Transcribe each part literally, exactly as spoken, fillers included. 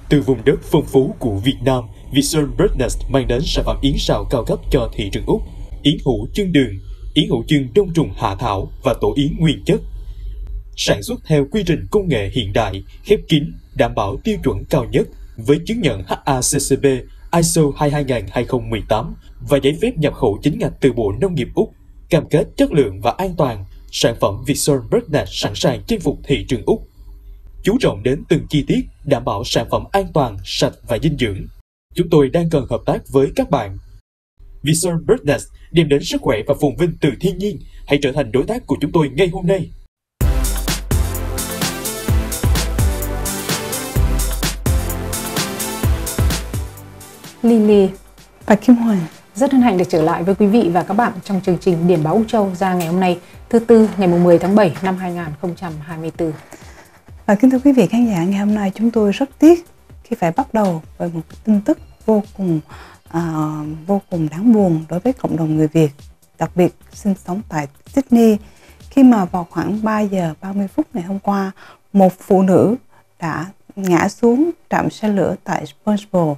Từ vùng đất phong phú của Việt Nam, Vietsun Birdnest mang đến sản phẩm yến sào cao cấp cho thị trường Úc. Yến hũ chương đường, yến hũ chương đông trùng hạ thảo và tổ yến nguyên chất. Sản xuất theo quy trình công nghệ hiện đại, khép kín, đảm bảo tiêu chuẩn cao nhất với chứng nhận H A C C P, I S O hai hai hai không một tám và giấy phép nhập khẩu chính ngạch từ Bộ Nông nghiệp Úc. Cam kết chất lượng và an toàn, sản phẩm Vietsun Birdnest sẵn sàng chinh phục thị trường Úc. Chú trọng đến từng chi tiết, đảm bảo sản phẩm an toàn, sạch và dinh dưỡng. Chúng tôi đang cần hợp tác với các bạn. Vietsun Birdnest đem đến sức khỏe và phồn vinh từ thiên nhiên. Hãy trở thành đối tác của chúng tôi ngay hôm nay. Lily và Kim Hoàng rất hân hạnh được trở lại với quý vị và các bạn trong chương trình Điểm báo Úc Châu ra ngày hôm nay, thứ tư ngày mười tháng bảy năm hai nghìn không trăm hai mươi tư. Và kính thưa quý vị khán giả, ngày hôm nay chúng tôi rất tiếc khi phải bắt đầu với một tin tức vô cùng uh, vô cùng đáng buồn đối với cộng đồng người Việt, đặc biệt sinh sống tại Sydney, khi mà vào khoảng ba giờ ba mươi phút ngày hôm qua, một phụ nữ đã ngã xuống trạm xe lửa tại Spongebob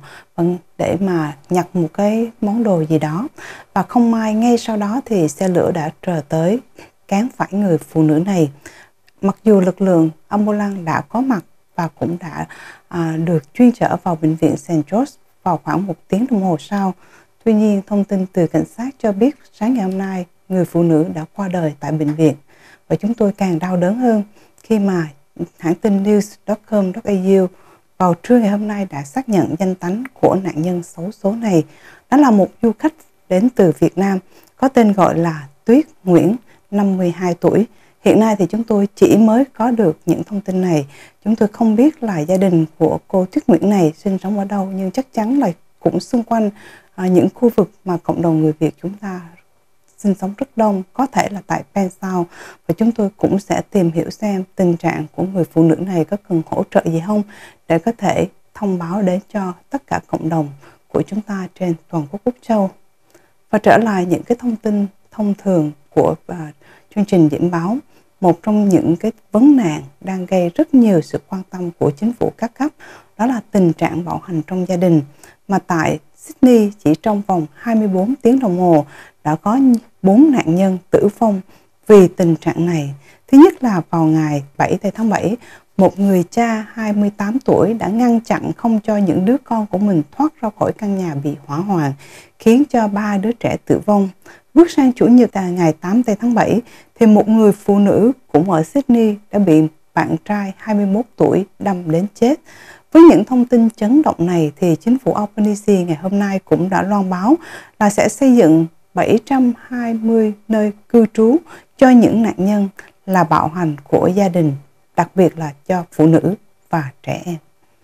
để mà nhặt một cái món đồ gì đó, và không may ngay sau đó thì xe lửa đã trở tới cán phải người phụ nữ này. Mặc dù lực lượng ambulance đã có mặt và cũng đã à, được chuyên chở vào bệnh viện Saint George vào khoảng một tiếng đồng hồ sau, tuy nhiên thông tin từ cảnh sát cho biết sáng ngày hôm nay người phụ nữ đã qua đời tại bệnh viện. Và chúng tôi càng đau đớn hơn khi mà hãng tin news chấm com chấm a u vào trưa ngày hôm nay đã xác nhận danh tánh của nạn nhân xấu số này. Đó là một du khách đến từ Việt Nam có tên gọi là Tuyết Nguyễn, năm mươi hai tuổi. Hiện nay thì chúng tôi chỉ mới có được những thông tin này. Chúng tôi không biết là gia đình của cô Tuyết Nguyễn này sinh sống ở đâu, nhưng chắc chắn là cũng xung quanh à, những khu vực mà cộng đồng người Việt chúng ta sinh sống rất đông, có thể là tại Pensau, và chúng tôi cũng sẽ tìm hiểu xem tình trạng của người phụ nữ này có cần hỗ trợ gì không để có thể thông báo đến cho tất cả cộng đồng của chúng ta trên toàn quốc Úc Châu. Và trở lại những cái thông tin thông thường của uh, chương trình điểm báo, một trong những cái vấn nạn đang gây rất nhiều sự quan tâm của chính phủ các cấp, đó là tình trạng bạo hành trong gia đình, mà tại Sydney chỉ trong vòng hai mươi bốn tiếng đồng hồ đã có bốn nạn nhân tử vong vì tình trạng này. Thứ nhất là vào ngày bảy tháng bảy, một người cha hai mươi tám tuổi đã ngăn chặn không cho những đứa con của mình thoát ra khỏi căn nhà bị hỏa hoạn, khiến cho ba đứa trẻ tử vong. Bước sang Chủ nhật ngày tám tháng bảy, thì một người phụ nữ cũng ở Sydney đã bị bạn trai hai mươi mốt tuổi đâm đến chết. Với những thông tin chấn động này thì chính phủ Albanese ngày hôm nay cũng đã loan báo là sẽ xây dựng bảy trăm hai mươi nơi cư trú cho những nạn nhân là bạo hành của gia đình, đặc biệt là cho phụ nữ và trẻ em.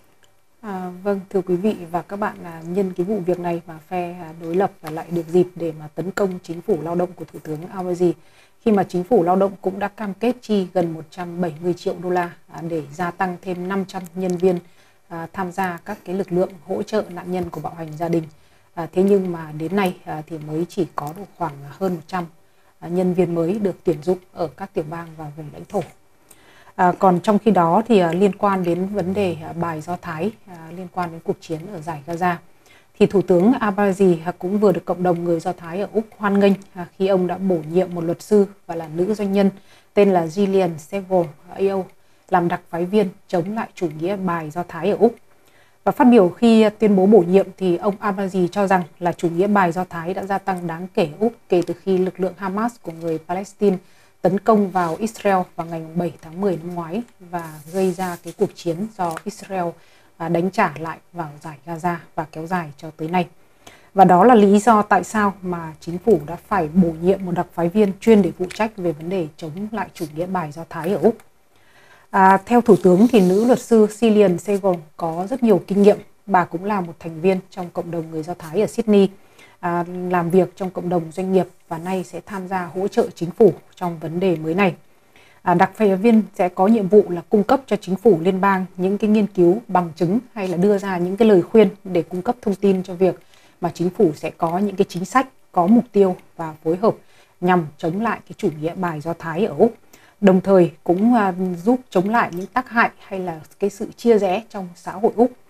À, vâng, thưa quý vị và các bạn, là nhân cái vụ việc này mà phe đối lập và lại được dịp để mà tấn công chính phủ lao động của Thủ tướng Albanese, khi mà chính phủ lao động cũng đã cam kết chi gần một trăm bảy mươi triệu đô la à, để gia tăng thêm năm trăm nhân viên à, tham gia các cái lực lượng hỗ trợ nạn nhân của bạo hành gia đình. À, thế nhưng mà đến nay à, thì mới chỉ có được khoảng hơn một trăm à, nhân viên mới được tuyển dụng ở các tiểu bang và vùng lãnh thổ. À, còn trong khi đó thì à, liên quan đến vấn đề à, bài Do Thái à, liên quan đến cuộc chiến ở giải Gaza, thì Thủ tướng Albanese à, cũng vừa được cộng đồng người Do Thái ở Úc hoan nghênh à, khi ông đã bổ nhiệm một luật sư và là nữ doanh nhân tên là Gillian Segal A O làm đặc phái viên chống lại chủ nghĩa bài Do Thái ở Úc. Và phát biểu khi tuyên bố bổ nhiệm thì ông Albanese cho rằng là chủ nghĩa bài Do Thái đã gia tăng đáng kể ở Úc kể từ khi lực lượng Hamas của người Palestine tấn công vào Israel vào ngày bảy tháng mười năm ngoái và gây ra cái cuộc chiến do Israel đánh trả lại vào giải Gaza và kéo dài cho tới nay. Và đó là lý do tại sao mà chính phủ đã phải bổ nhiệm một đặc phái viên chuyên để phụ trách về vấn đề chống lại chủ nghĩa bài Do Thái ở Úc. À, theo Thủ tướng thì nữ luật sư Gillian Segal có rất nhiều kinh nghiệm. Bà cũng là một thành viên trong cộng đồng người Do Thái ở Sydney, à, làm việc trong cộng đồng doanh nghiệp và nay sẽ tham gia hỗ trợ chính phủ trong vấn đề mới này. À, đặc phái viên sẽ có nhiệm vụ là cung cấp cho chính phủ liên bang những cái nghiên cứu bằng chứng hay là đưa ra những cái lời khuyên để cung cấp thông tin cho việc mà chính phủ sẽ có những cái chính sách có mục tiêu và phối hợp nhằm chống lại cái chủ nghĩa bài Do Thái ở Úc. Đồng thời cũng uh, giúp chống lại những tác hại hay là cái sự chia rẽ trong xã hội Úc.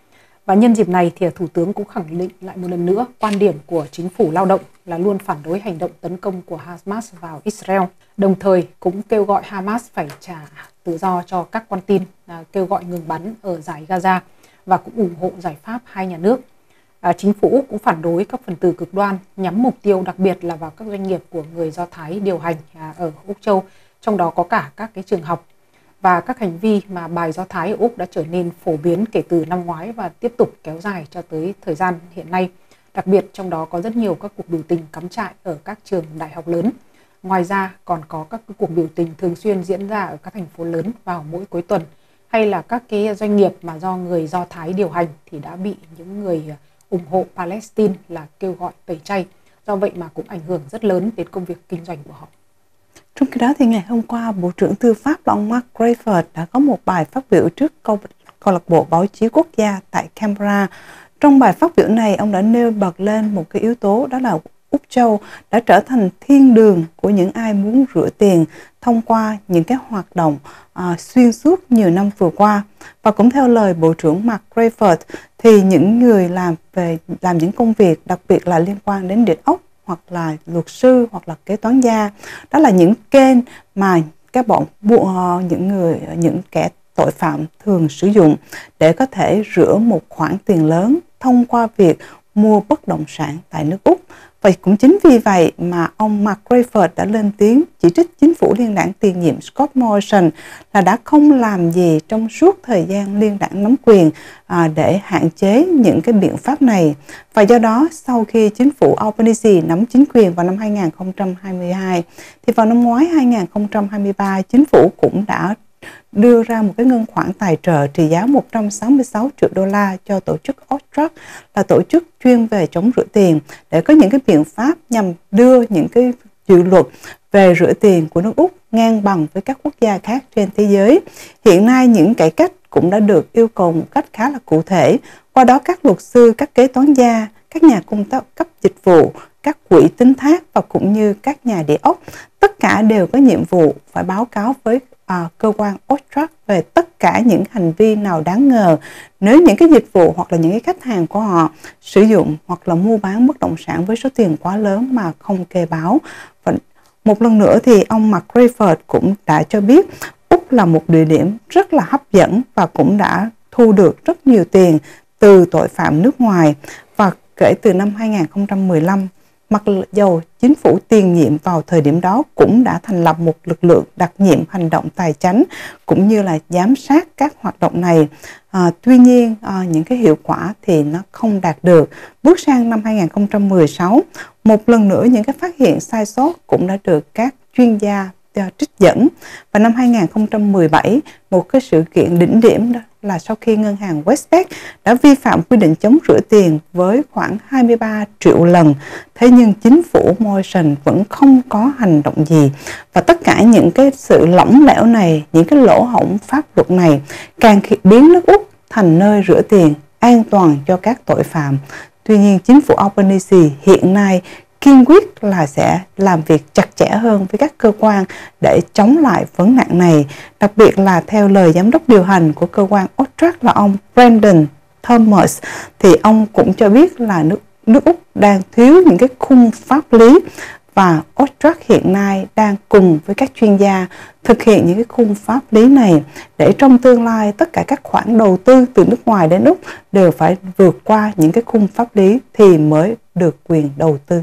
Và nhân dịp này thì Thủ tướng cũng khẳng định lại một lần nữa quan điểm của chính phủ lao động là luôn phản đối hành động tấn công của Hamas vào Israel, đồng thời cũng kêu gọi Hamas phải trả tự do cho các con tin, kêu gọi ngừng bắn ở dải Gaza và cũng ủng hộ giải pháp hai nhà nước. À, chính phủ Úc cũng phản đối các phần tử cực đoan nhắm mục tiêu đặc biệt là vào các doanh nghiệp của người Do Thái điều hành à, ở Úc Châu, trong đó có cả các cái trường học. Và các hành vi mà bài Do Thái ở Úc đã trở nên phổ biến kể từ năm ngoái và tiếp tục kéo dài cho tới thời gian hiện nay. Đặc biệt trong đó có rất nhiều các cuộc biểu tình cắm trại ở các trường đại học lớn. Ngoài ra còn có các cuộc biểu tình thường xuyên diễn ra ở các thành phố lớn vào mỗi cuối tuần, hay là các cái doanh nghiệp mà do người Do Thái điều hành thì đã bị những người ủng hộ Palestine là kêu gọi tẩy chay. Do vậy mà cũng ảnh hưởng rất lớn đến công việc kinh doanh của họ. Trong khi đó thì ngày hôm qua, Bộ trưởng Tư pháp là ông Mark Rayford đã có một bài phát biểu trước câu, câu lạc bộ báo chí quốc gia tại Canberra. Trong bài phát biểu này, ông đã nêu bật lên một cái yếu tố, đó là Úc Châu đã trở thành thiên đường của những ai muốn rửa tiền thông qua những cái hoạt động à, xuyên suốt nhiều năm vừa qua. Và cũng theo lời Bộ trưởng Mark Rayford thì những người làm về làm những công việc đặc biệt là liên quan đến địa ốc, hoặc là luật sư, hoặc là kế toán gia, đó là những kênh mà các bọn những người những kẻ tội phạm thường sử dụng để có thể rửa một khoản tiền lớn thông qua việc mua bất động sản tại nước Úc. Và cũng chính vì vậy mà ông Mark Rayford đã lên tiếng chỉ trích chính phủ liên đảng tiền nhiệm Scott Morrison là đã không làm gì trong suốt thời gian liên đảng nắm quyền à, để hạn chế những cái biện pháp này. Và do đó, sau khi chính phủ Albanese nắm chính quyền vào năm hai nghìn không trăm hai mươi hai, thì vào năm ngoái hai nghìn không trăm hai mươi ba, chính phủ cũng đã đưa ra một cái ngân khoản tài trợ trị giá một trăm sáu mươi sáu triệu đô la cho tổ chức Austrac, là tổ chức chuyên về chống rửa tiền, để có những cái biện pháp nhằm đưa những cái dự luật về rửa tiền của nước Úc ngang bằng với các quốc gia khác trên thế giới. Hiện nay những cải cách cũng đã được yêu cầu một cách khá là cụ thể. Qua đó các luật sư, các kế toán gia, các nhà cung cấp dịch vụ, các quỹ tín thác và cũng như các nhà địa ốc, tất cả đều có nhiệm vụ phải báo cáo với À, cơ quan Austrac về tất cả những hành vi nào đáng ngờ nếu những cái dịch vụ hoặc là những cái khách hàng của họ sử dụng hoặc là mua bán bất động sản với số tiền quá lớn mà không kê báo. Và một lần nữa thì ông Mark Rayford cũng đã cho biết Úc là một địa điểm rất là hấp dẫn và cũng đã thu được rất nhiều tiền từ tội phạm nước ngoài. Và kể từ năm hai nghìn không trăm mười lăm, mặc dầu chính phủ tiền nhiệm vào thời điểm đó cũng đã thành lập một lực lượng đặc nhiệm hành động tài chánh cũng như là giám sát các hoạt động này. À, tuy nhiên à, những cái hiệu quả thì nó không đạt được. Bước sang năm hai nghìn không trăm mười sáu, một lần nữa những cái phát hiện sai sót cũng đã được các chuyên gia trích dẫn. Và năm hai nghìn không trăm mười bảy, một cái sự kiện đỉnh điểm đó là sau khi ngân hàng Westpac đã vi phạm quy định chống rửa tiền với khoảng hai mươi ba triệu lần. Thế nhưng chính phủ Morrison vẫn không có hành động gì. Và tất cả những cái sự lỏng lẻo này, những cái lỗ hổng pháp luật này càng biến nước Úc thành nơi rửa tiền an toàn cho các tội phạm. Tuy nhiên chính phủ Albanese hiện nay kiên quyết là sẽ làm việc chặt chẽ hơn với các cơ quan để chống lại vấn nạn này. Đặc biệt là theo lời giám đốc điều hành của cơ quan Austrac là ông Brendan Thomas, thì ông cũng cho biết là nước, nước Úc đang thiếu những cái khung pháp lý và Austrac hiện nay đang cùng với các chuyên gia thực hiện những cái khung pháp lý này để trong tương lai tất cả các khoản đầu tư từ nước ngoài đến Úc đều phải vượt qua những cái khung pháp lý thì mới được quyền đầu tư.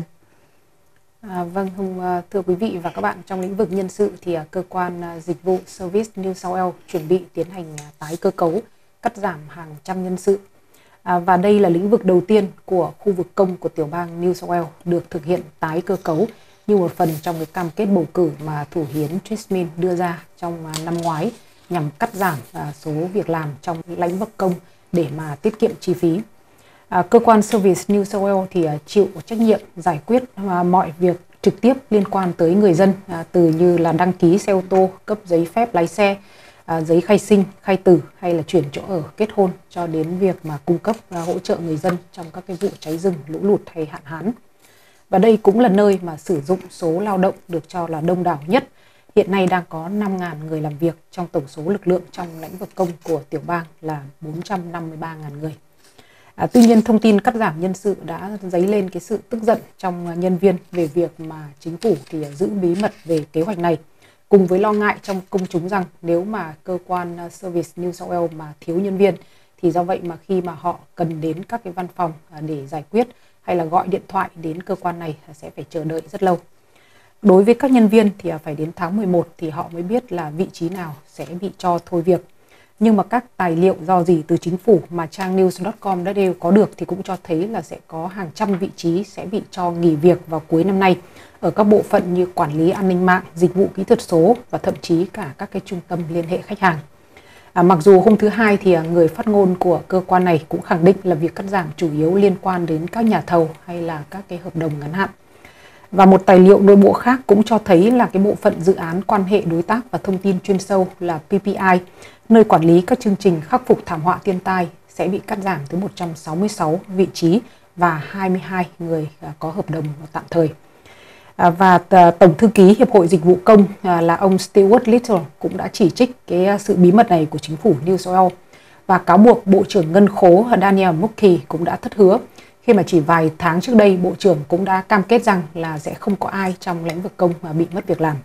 À, vâng, thưa quý vị và các bạn, trong lĩnh vực nhân sự thì cơ quan dịch vụ Service New South Wales chuẩn bị tiến hành tái cơ cấu, cắt giảm hàng trăm nhân sự. À, và đây là lĩnh vực đầu tiên của khu vực công của tiểu bang New South Wales được thực hiện tái cơ cấu như một phần trong cái cam kết bầu cử mà thủ hiến Theresa May đưa ra trong năm ngoái nhằm cắt giảm à, số việc làm trong lĩnh vực công để mà tiết kiệm chi phí. À, cơ quan Service New South Wales thì à, chịu trách nhiệm giải quyết à, mọi việc trực tiếp liên quan tới người dân, à, từ như là đăng ký xe ô tô, cấp giấy phép lái xe, à, giấy khai sinh, khai tử hay là chuyển chỗ ở, kết hôn, cho đến việc mà cung cấp à, hỗ trợ người dân trong các cái vụ cháy rừng, lũ lụt hay hạn hán. Và đây cũng là nơi mà sử dụng số lao động được cho là đông đảo nhất. Hiện nay đang có năm nghìn người làm việc trong tổng số lực lượng trong lĩnh vực công của tiểu bang là bốn trăm năm mươi ba nghìn người. À, tuy nhiên thông tin cắt giảm nhân sự đã dấy lên cái sự tức giận trong nhân viên về việc mà chính phủ thì giữ bí mật về kế hoạch này, cùng với lo ngại trong công chúng rằng nếu mà cơ quan Service New South Wales mà thiếu nhân viên thì do vậy mà khi mà họ cần đến các cái văn phòng để giải quyết hay là gọi điện thoại đến cơ quan này sẽ phải chờ đợi rất lâu. Đối với các nhân viên thì phải đến tháng mười một thì họ mới biết là vị trí nào sẽ bị cho thôi việc. Nhưng mà các tài liệu rò rỉ từ chính phủ mà trang news chấm com chấm a u có được thì cũng cho thấy là sẽ có hàng trăm vị trí sẽ bị cho nghỉ việc vào cuối năm nay ở các bộ phận như quản lý an ninh mạng, dịch vụ kỹ thuật số và thậm chí cả các cái trung tâm liên hệ khách hàng. À, mặc dù hôm thứ Hai thì người phát ngôn của cơ quan này cũng khẳng định là việc cắt giảm chủ yếu liên quan đến các nhà thầu hay là các cái hợp đồng ngắn hạn. Và một tài liệu nội bộ khác cũng cho thấy là cái bộ phận dự án quan hệ đối tác và thông tin chuyên sâu là P P I, nơi quản lý các chương trình khắc phục thảm họa thiên tai sẽ bị cắt giảm tới một trăm sáu mươi sáu vị trí và hai mươi hai người có hợp đồng tạm thời. Và Tổng thư ký Hiệp hội Dịch vụ Công là ông Stuart Little cũng đã chỉ trích cái sự bí mật này của chính phủ New South Wales và cáo buộc Bộ trưởng Ngân khố Daniel Mookhey cũng đã thất hứa khi mà chỉ vài tháng trước đây Bộ trưởng cũng đã cam kết rằng là sẽ không có ai trong lĩnh vực công mà bị mất việc làm.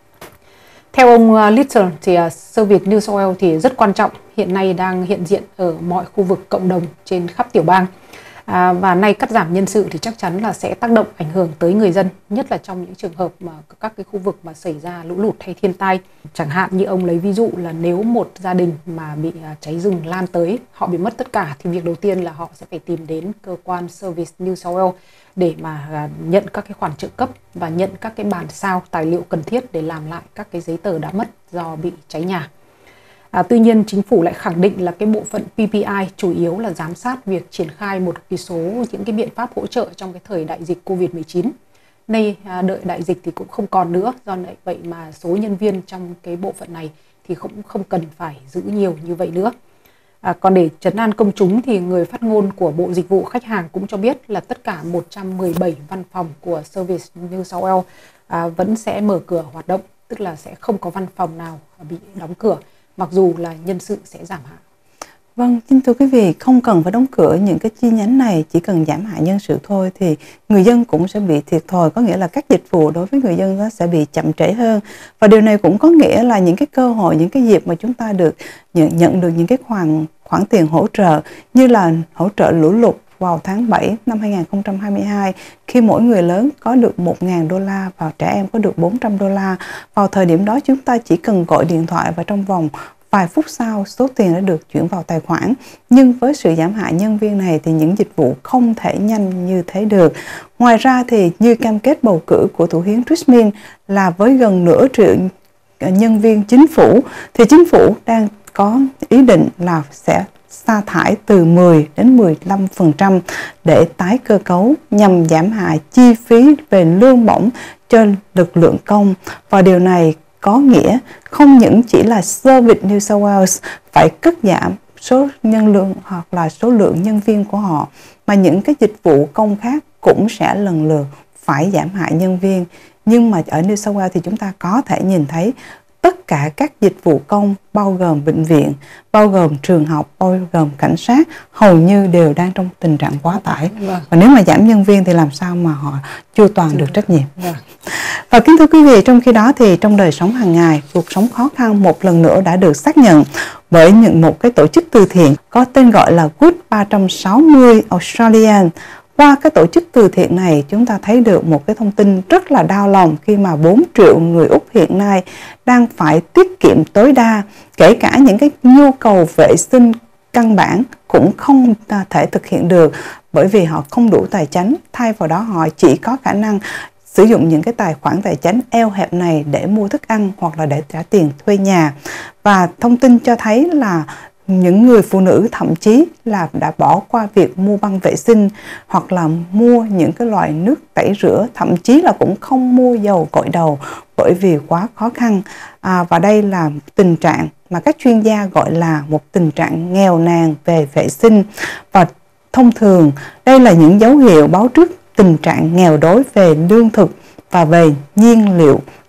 Theo ông Little thì Service New South Wales thì rất quan trọng, hiện nay đang hiện diện ở mọi khu vực cộng đồng trên khắp tiểu bang. À, và nay cắt giảm nhân sự thì chắc chắn là sẽ tác động ảnh hưởng tới người dân, nhất là trong những trường hợp mà các cái khu vực mà xảy ra lũ lụt hay thiên tai. Chẳng hạn như ông lấy ví dụ là nếu một gia đình mà bị cháy rừng lan tới, họ bị mất tất cả thì việc đầu tiên là họ sẽ phải tìm đến cơ quan Service New South Wales để mà nhận các cái khoản trợ cấp và nhận các cái bản sao tài liệu cần thiết để làm lại các cái giấy tờ đã mất do bị cháy nhà. À, tuy nhiên chính phủ lại khẳng định là cái bộ phận P P I chủ yếu là giám sát việc triển khai một cái số những cái biện pháp hỗ trợ trong cái thời đại dịch Covid mười chín. Nay à, đợi đại dịch thì cũng không còn nữa, do vậy mà số nhân viên trong cái bộ phận này thì cũng không cần phải giữ nhiều như vậy nữa. À, còn để trấn an công chúng thì người phát ngôn của Bộ Dịch vụ Khách hàng cũng cho biết là tất cả một trăm mười bảy văn phòng của Service New South Wales à, vẫn sẽ mở cửa hoạt động, tức là sẽ không có văn phòng nào bị đóng cửa, mặc dù là nhân sự sẽ giảm hạn. Vâng, xin thưa quý vị, không cần phải đóng cửa những cái chi nhánh này, chỉ cần giảm hạn nhân sự thôi thì người dân cũng sẽ bị thiệt thòi, có nghĩa là các dịch vụ đối với người dân nó sẽ bị chậm trễ hơn. Và điều này cũng có nghĩa là những cái cơ hội, những cái dịp mà chúng ta được nhận, nhận được những cái khoản khoản tiền hỗ trợ như là hỗ trợ lũ lụt vào tháng bảy năm hai nghìn không trăm hai mươi hai, khi mỗi người lớn có được một nghìn đô la và trẻ em có được bốn trăm đô la. Vào thời điểm đó chúng ta chỉ cần gọi điện thoại và trong vòng vài phút sau số tiền đã được chuyển vào tài khoản. Nhưng với sự giảm hạn nhân viên này thì những dịch vụ không thể nhanh như thế được. Ngoài ra thì như cam kết bầu cử của Thủ hiến Theresa May là với gần nửa triệu nhân viên chính phủ thì chính phủ đang có ý định là sẽ sa thải từ mười đến mười lăm phần trăm để tái cơ cấu nhằm giảm hạ chi phí về lương bổng cho lực lượng công. Và điều này có nghĩa không những chỉ là Service New South Wales phải cắt giảm số nhân lượng hoặc là số lượng nhân viên của họ, mà những cái dịch vụ công khác cũng sẽ lần lượt phải giảm hạ nhân viên. Nhưng mà ở New South Wales thì chúng ta có thể nhìn thấy tất cả các dịch vụ công bao gồm bệnh viện, bao gồm trường học, bao gồm cảnh sát hầu như đều đang trong tình trạng quá tải. Vâng. Và nếu mà giảm nhân viên thì làm sao mà họ chu toàn được trách nhiệm. Vâng. Và kính thưa quý vị, trong khi đó thì trong đời sống hàng ngày, cuộc sống khó khăn một lần nữa đã được xác nhận bởi những một cái tổ chức từ thiện có tên gọi là Good ba trăm sáu mươi Australian. Qua cái tổ chức từ thiện này, chúng ta thấy được một cái thông tin rất là đau lòng khi mà bốn triệu người Úc hiện nay đang phải tiết kiệm tối đa, kể cả những cái nhu cầu vệ sinh căn bản cũng không thể thực hiện được bởi vì họ không đủ tài chính. Thay vào đó họ chỉ có khả năng sử dụng những cái tài khoản tài chính eo hẹp này để mua thức ăn hoặc là để trả tiền thuê nhà. Và thông tin cho thấy là những người phụ nữ thậm chí là đã bỏ qua việc mua băng vệ sinh hoặc là mua những cái loại nước tẩy rửa, thậm chí là cũng không mua dầu gội đầu bởi vì quá khó khăn. À, và đây là tình trạng mà các chuyên gia gọi là một tình trạng nghèo nàn về vệ sinh. Và thông thường đây là những dấu hiệu báo trước tình trạng nghèo đói về lương thực và về nhiên liệu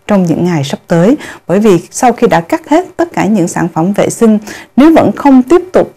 trong những ngày sắp tới. Bởi vì sau khi đã cắt hết tất cả những sản phẩm vệ sinh, nếu vẫn không tiếp tục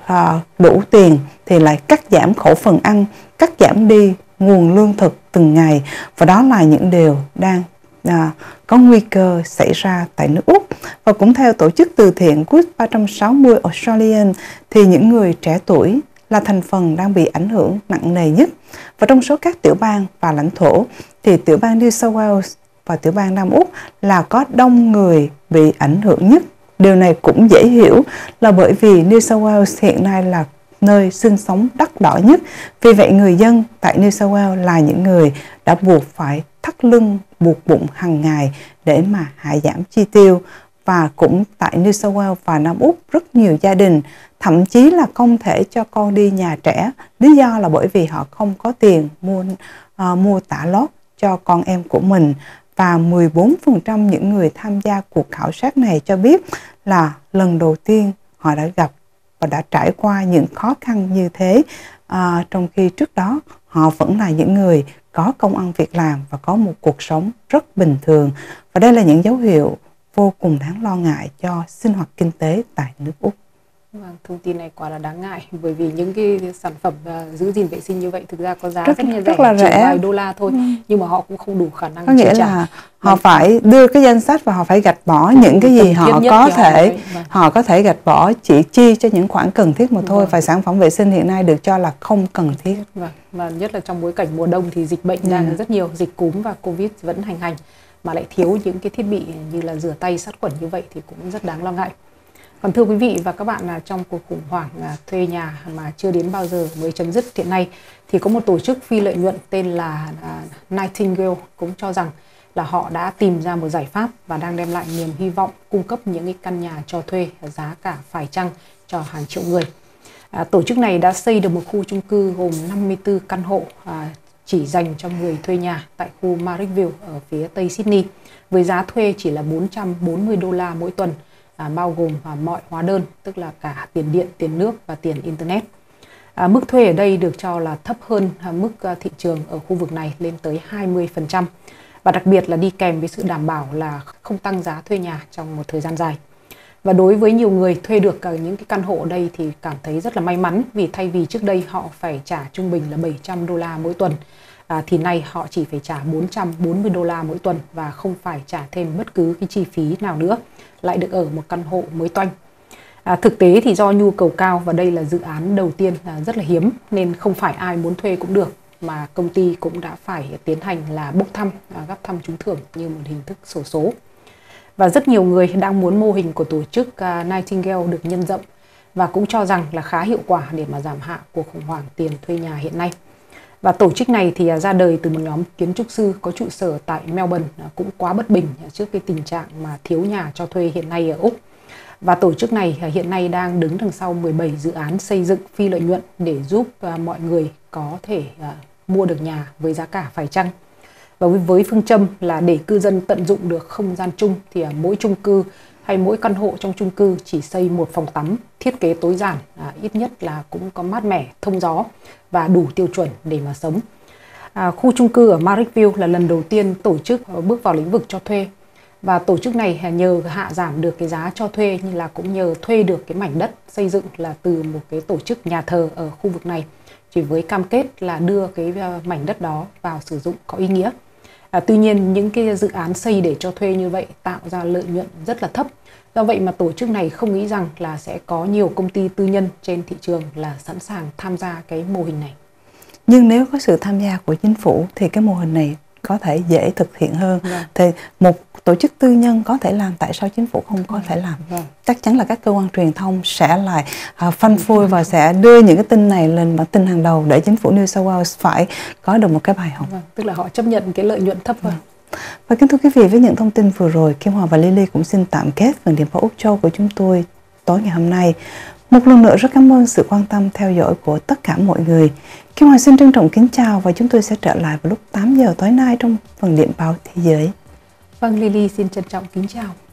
đủ tiền thì lại cắt giảm khẩu phần ăn, cắt giảm đi nguồn lương thực từng ngày. Và đó là những điều đang à, có nguy cơ xảy ra tại nước Úc. Và cũng theo tổ chức từ thiện Good ba trăm sáu mươi Australian thì những người trẻ tuổi là thành phần đang bị ảnh hưởng nặng nề nhất. Và trong số các tiểu bang và lãnh thổ thì tiểu bang New South Wales và tiểu bang Nam Úc là có đông người bị ảnh hưởng nhất. Điều này cũng dễ hiểu là bởi vì New South Wales hiện nay là nơi sinh sống đắt đỏ nhất. Vì vậy người dân tại New South Wales là những người đã buộc phải thắt lưng buộc bụng hàng ngày để mà hạ giảm chi tiêu. Và cũng tại New South Wales và Nam Úc rất nhiều gia đình thậm chí là không thể cho con đi nhà trẻ. Lý do là bởi vì họ không có tiền mua, uh, mua tả lót cho con em của mình. Và mười bốn phần trăm những người tham gia cuộc khảo sát này cho biết là lần đầu tiên họ đã gặp và đã trải qua những khó khăn như thế, à, trong khi trước đó họ vẫn là những người có công ăn việc làm và có một cuộc sống rất bình thường. Và đây là những dấu hiệu vô cùng đáng lo ngại cho sinh hoạt kinh tế tại nước Úc. Vâng, thông tin này quả là đáng ngại, bởi vì những cái sản phẩm uh, giữ gìn vệ sinh như vậy thực ra có giá rất, rất, rất, rẻ, rất là chỉ rẻ, vài đô la thôi, ừ. nhưng mà họ cũng không đủ khả năng có nghĩa trả. là họ phải đưa cái danh sách và họ phải gạch bỏ những cái gì họ có thể họ, họ có thể gạch bỏ, chỉ chi cho những khoản cần thiết mà thôi. Vâng. Và sản phẩm vệ sinh hiện nay được cho là không cần thiết. Vâng. Và nhất là trong bối cảnh mùa đông thì dịch bệnh ừ. đang rất nhiều, dịch cúm và Covid vẫn hành hành, mà lại thiếu những cái thiết bị như là rửa tay, sát khuẩn như vậy thì cũng rất đáng lo ngại. Còn thưa quý vị và các bạn, là trong cuộc khủng hoảng thuê nhà mà chưa đến bao giờ mới chấm dứt hiện nay, thì có một tổ chức phi lợi nhuận tên là Nightingale cũng cho rằng là họ đã tìm ra một giải pháp và đang đem lại niềm hy vọng cung cấp những cái căn nhà cho thuê giá cả phải chăng cho hàng triệu người. À, tổ chức này đã xây được một khu chung cư gồm năm mươi tư căn hộ à, chỉ dành cho người thuê nhà tại khu Marrickville ở phía tây Sydney, với giá thuê chỉ là bốn trăm bốn mươi đô la mỗi tuần. À, bao gồm à, mọi hóa đơn, tức là cả tiền điện, tiền nước và tiền Internet. À, mức thuê ở đây được cho là thấp hơn à, mức à, thị trường ở khu vực này lên tới hai mươi phần trăm. Và đặc biệt là đi kèm với sự đảm bảo là không tăng giá thuê nhà trong một thời gian dài. Và đối với nhiều người thuê được à, những cái căn hộ ở đây thì cảm thấy rất là may mắn, vì thay vì trước đây họ phải trả trung bình là bảy trăm đô la mỗi tuần, à, thì nay họ chỉ phải trả bốn trăm bốn mươi đô la mỗi tuần và không phải trả thêm bất cứ cái chi phí nào nữa, lại được ở một căn hộ mới toanh. À, thực tế thì do nhu cầu cao và đây là dự án đầu tiên à, rất là hiếm, nên không phải ai muốn thuê cũng được, mà công ty cũng đã phải tiến hành là bốc thăm, à, gắp thăm trúng thưởng như một hình thức xổ số. Và rất nhiều người đang muốn mô hình của tổ chức à, Nightingale được nhân rộng và cũng cho rằng là khá hiệu quả để mà giảm hạ cuộc khủng hoảng tiền thuê nhà hiện nay. Và tổ chức này thì ra đời từ một nhóm kiến trúc sư có trụ sở tại Melbourne, cũng quá bất bình trước cái tình trạng mà thiếu nhà cho thuê hiện nay ở Úc. Và tổ chức này hiện nay đang đứng đằng sau mười bảy dự án xây dựng phi lợi nhuận để giúp mọi người có thể mua được nhà với giá cả phải chăng. Và với phương châm là để cư dân tận dụng được không gian chung thì mỗi chung cư hay mỗi căn hộ trong chung cư chỉ xây một phòng tắm, thiết kế tối giản, à, ít nhất là cũng có mát mẻ, thông gió và đủ tiêu chuẩn để mà sống. À, khu chung cư ở Marrickville là lần đầu tiên tổ chức bước vào lĩnh vực cho thuê. Và tổ chức này nhờ hạ giảm được cái giá cho thuê, nhưng là cũng nhờ thuê được cái mảnh đất xây dựng là từ một cái tổ chức nhà thờ ở khu vực này, chỉ với cam kết là đưa cái mảnh đất đó vào sử dụng có ý nghĩa. À, tuy nhiên những cái dự án xây để cho thuê như vậy tạo ra lợi nhuận rất là thấp. Do vậy mà tổ chức này không nghĩ rằng là sẽ có nhiều công ty tư nhân trên thị trường là sẵn sàng tham gia cái mô hình này. Nhưng nếu có sự tham gia của chính phủ thì cái mô hình này có thể dễ thực hiện hơn. Vâng. Thì một tổ chức tư nhân có thể làm, tại sao chính phủ không có thể làm? Vâng. Chắc chắn là các cơ quan truyền thông sẽ lại uh, phanh phui và sẽ đưa những cái tin này lên bản tin hàng đầu để chính phủ New South Wales phải có được một cái bài học. Vâng. Tức là họ chấp nhận cái lợi nhuận thấp hơn. Vâng. Và kính thưa quý vị, với những thông tin vừa rồi, Kim Hòa và Lily cũng xin tạm kết phần điểm báo Úc Châu của chúng tôi tối ngày hôm nay. Một lần nữa rất cảm ơn sự quan tâm theo dõi của tất cả mọi người. Kim Hòa xin trân trọng kính chào và chúng tôi sẽ trở lại vào lúc tám giờ tối nay trong phần điểm báo thế giới. Vâng, Lily xin trân trọng kính chào.